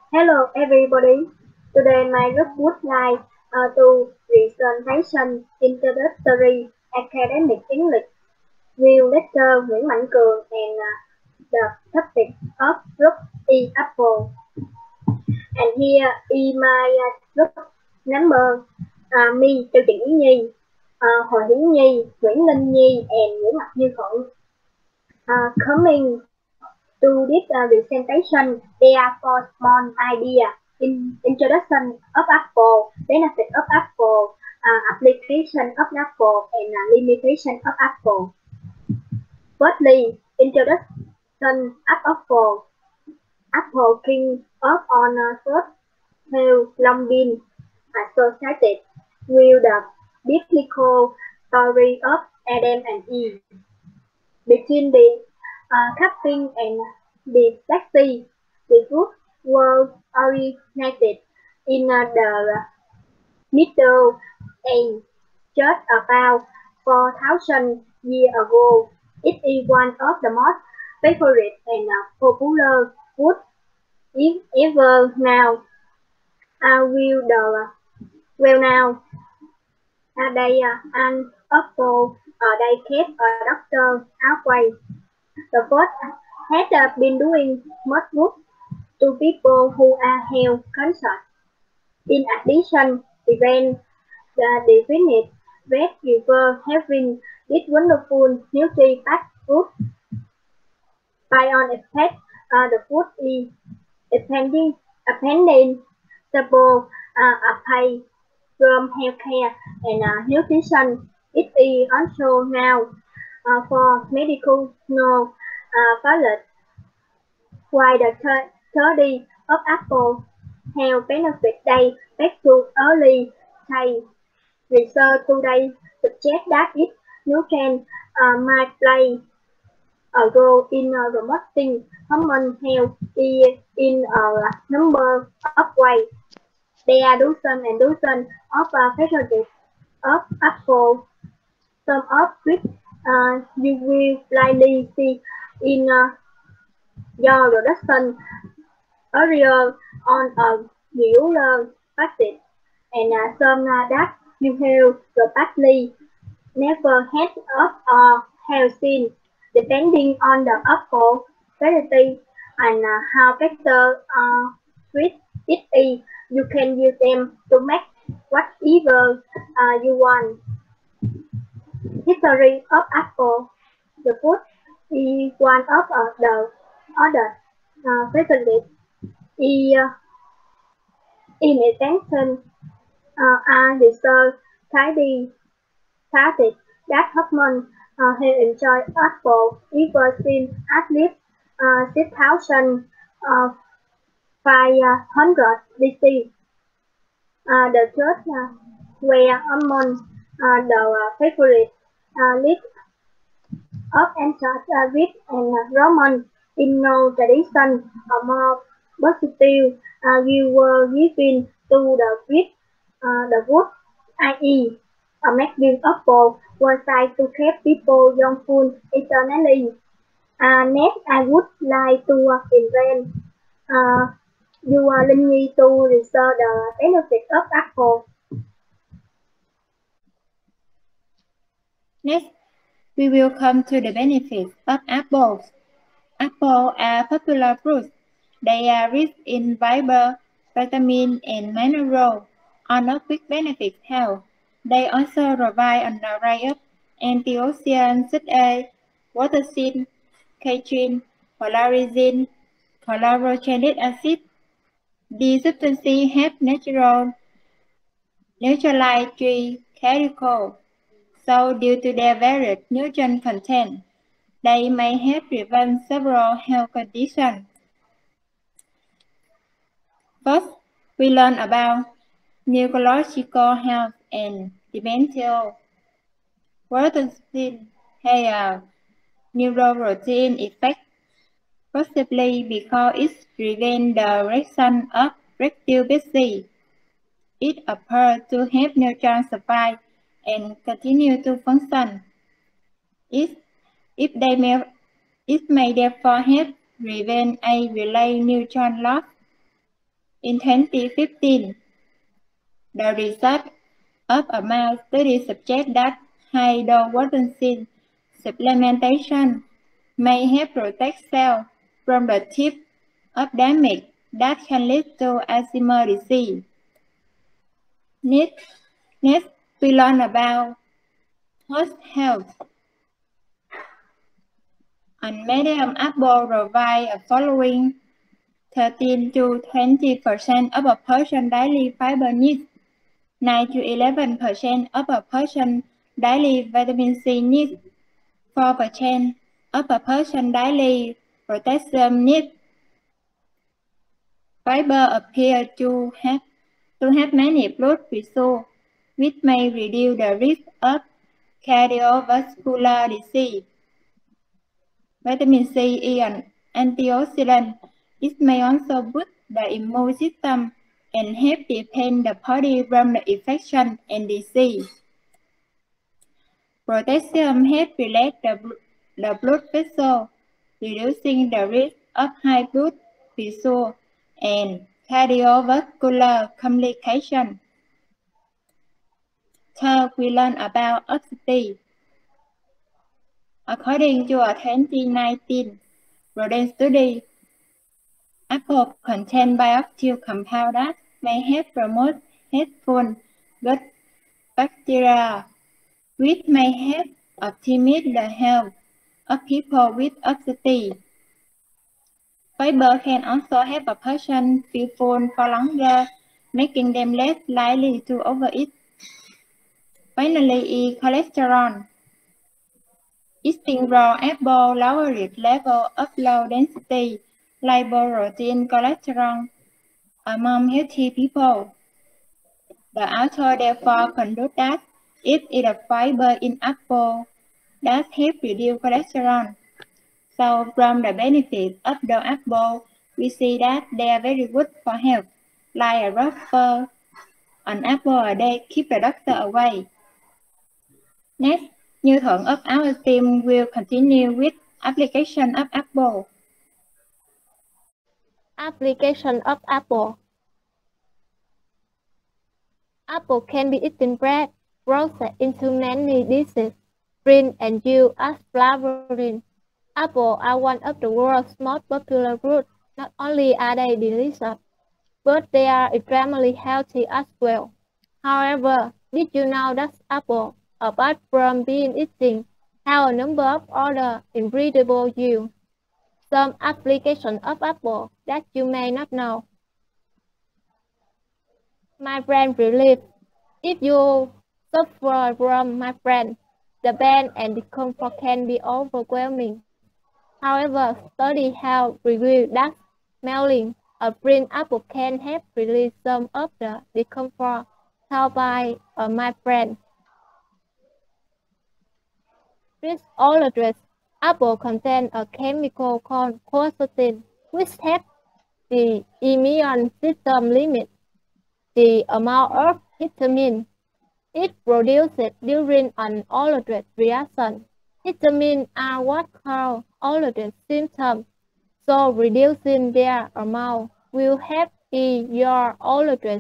Hello everybody. Today my group would like to presentation introductory academic English will lecture Nguyễn Mạnh Cường and the topic of group E Apple. And here is my group number me Châu Trịnh Yến Nhi, Hồ Hiến Nhi, Nguyễn Linh Nhi and Nguyễn Ngọc Như Thuận. Coming to this presentation, there are four small ideas in introduction of Apple, benefit of Apple, application of Apple, and limitation of Apple. Firstly, introduction of Apple. Apple King of Honor first have long been associated with the biblical story of Adam and Eve. Between the cupping and the taxi, the group were originated in the Middle Ages just about 4,000 years ago. It is one of the most favorite and popular food ever now. Will the well now they an apple they kept a doctor outweigh. The first had been doing much good to people who are health conscious. In addition, events definite that river having this wonderful nutrient-packed food. By on effect, the food is depending stable pay from healthcare and nutrition. It is also now for medical valid. While the study of apple health benefits date back to early stage, research today suggests that its nutrients might play a role in promoting human health in a number of ways. There are dozens and dozens of varieties of apple, some of which you will likely see in your production earlier on a regular basis, and some that you have probably never heard of or have seen, depending on the apple variety and how better sweet it is. You can use them to make whatever you want. History of apple. The food is one of the other favorites. In attention, are research studies started that Hoffman have enjoyed apple ever since at least 6,500 BC. The church were among the favorite list of ancient Greek and Roman. In no tradition, a more positive view were given to the Greek, the wood, i.e., a making apple was said to keep people young eternally. Next, I would like to invent your Linh to research the benefit of apple. Next, we will come to the benefits of apples. Apples are popular fruits. They are rich in fiber, vitamins, and minerals, all of which benefit health. They also provide an array of antioxidants such as quercetin, catechin, polarizin, chlorogenic acid. These substances have neutralize free radicals. So due to their varied nutrient content, they may help prevent several health conditions. First, we learn about neurological health and dementia. Quercetin has a neuroprotein effect, possibly because it prevents the reaction of retinopathy. It appears to help neurons survive and continue to function. It may therefore help prevent age-related neuron loss. In 2015, the result of a mouse study suggests that hydrocortisone supplementation may help protect cells from the type of damage that can lead to Alzheimer's disease. Next, we learn about host health. On medium apple provide a following 13 to 20% of a person's daily fiber needs, 9 to 11% of a person's daily vitamin C needs, 4% of a person's daily potassium needs. Fiber appear to have many blood vessels, which may reduce the risk of cardiovascular disease. Vitamin C is an antioxidant. It may also boost the immune system and help defend the body from the infection and disease. Potassium helps relax the blood vessel, reducing the risk of high blood pressure and cardiovascular complications. Third, we learn about obesity. According to a 2019 rodent study, apple contain bioactive compounds that may help promote healthful gut bacteria, which may help optimize the health of people with obesity. Fiber can also help a person feel full for longer, making them less likely to overeat. Finally, is cholesterol. Eating raw apple lowers level of low-density lipoprotein cholesterol among healthy people. The author therefore concludes that it is a fiber in apple that helps reduce cholesterol. So from the benefits of the apple, we see that they are very good for health. Like a doctor, an apple a day keep the doctor away. Next, Như Thuận of our team will continue with application of apple. Application of apple. Apple can be eaten bread, roasted into many dishes, green and used as flavoring. Apples are one of the world's most popular fruits. Not only are they delicious, but they are extremely healthy as well. However, did you know that apples, apart from being eaten, have a number of other incredible uses? Some applications of apple that you may not know. Migraine relief. If you suffer from migraine, the pain and discomfort can be overwhelming. However, studies have revealed that smelling a green apple can help release some of the discomfort caused by a migraine. Disordered apple contain a chemical called quercetin, which helps the immune system limit the amount of histamine it produces during an allergic reaction. Histamine are what cause allergic symptoms, so reducing their amount will help ease your allergies.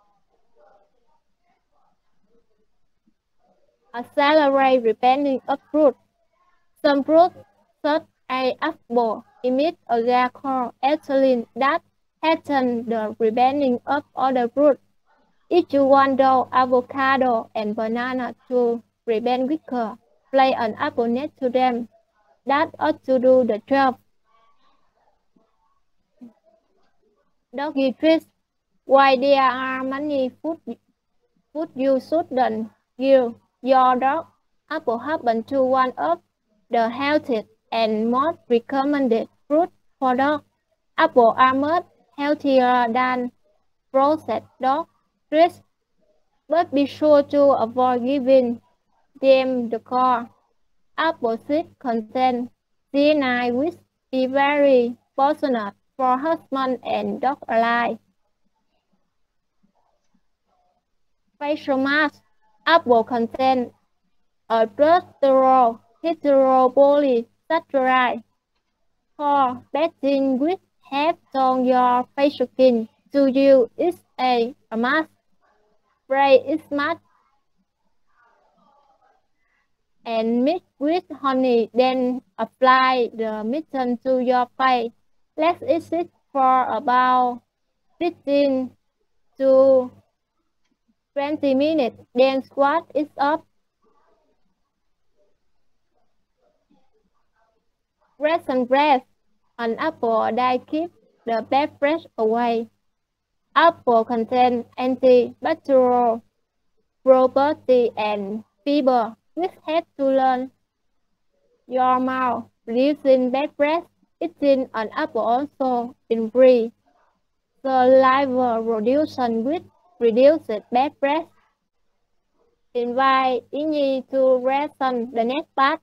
Accelerate ripening of fruit. Some fruits, such as apple, emit a gas called ethylene that hastens the ripening of other fruits. If you want those avocado and banana to ripen quicker, place an apple next to them. That ought to do the job. Doggy treats. While there are many food you shouldn't give your dog, apple happens to one of the healthiest and most recommended fruits for dogs. Apples are much healthier than processed dog treats, but be sure to avoid giving them the core. Apple seeds contain cyanide, which is very poisonous for humans and dogs alike. Facial mask. Apple contain a cholesterol hydropolysaccharide called pectin, which helps tone your facial skin to you is a must. Spray it smart and mix with honey, then apply the mixture to your face. Let it sit for about 15 to 20 minutes, then squat it up. Rest and breath. An apple that keeps the bad breath away. Apple contains antibacterial property and fiber, which help to learn your mouth, reducing bad breath. Eating an apple also increases saliva production, which reduces bad breath. Invite Inyi to rest on the next part.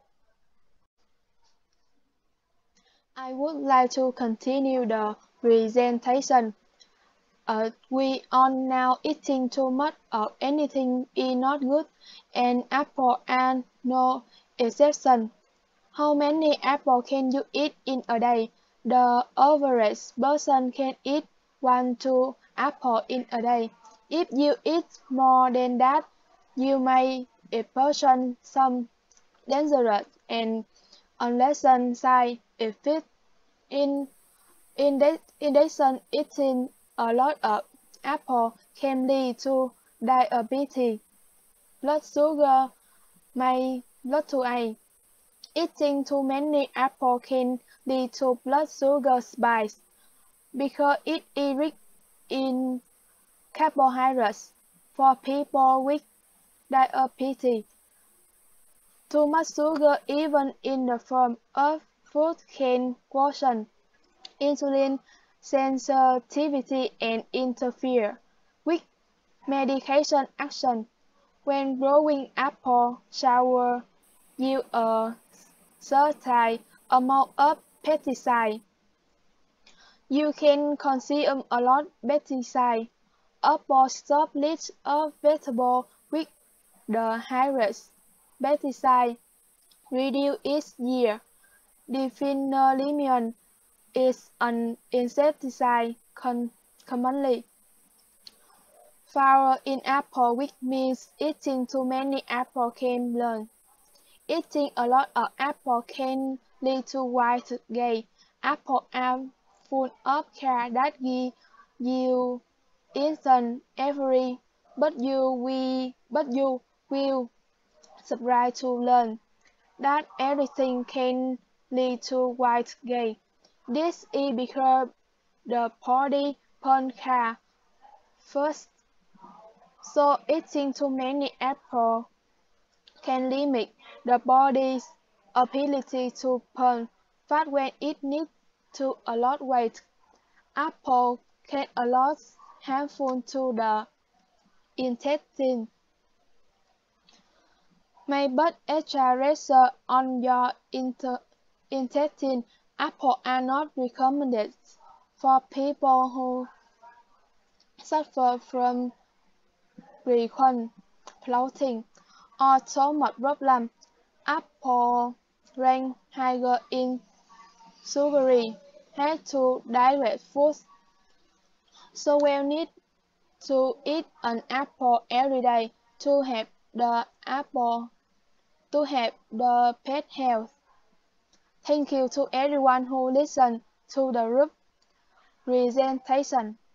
I would like to continue the presentation. We are now eating too much of anything is not good, and apple are no exception. How many apples can you eat in a day? The average person can eat 1-2 apples in a day. If you eat more than that, you may experience some dangerous and unpleasant side effects. In addition, eating a lot of apple can lead to diabetes, blood sugar may fluctuate. Eating too many apples can lead to blood sugar spikes because it is rich in carbohydrates. For people with diabetes, too much sugar, even in the form of food, can worsen insulin sensitivity and interfere with medication action. When growing apple sour yield a certain amount of pesticide, you can consume a lot of pesticide. Apple stop list of vegetables with the highest pesticide reduce its yield. Diphenhydramine is an insecticide commonly found in apple, which means eating too many apples can learn. Eating a lot of apple can lead to weight gain. Apples are full of calories that give you instant energy, but you will surprised to learn that everything can lead to weight gain. This is because the body burns calories first, so eating too many apples can limit the body's ability to burn fat when it needs to a lot weight. Apple can a lot harmful to the intestine. May put extra pressure on your intestine. Apples are not recommended for people who suffer from frequent bloating or stomach problems. Apples rank higher in sugary, hard to digest foods, so we need to eat an apple every day to have the best health. Thank you to everyone who listened to the group presentation.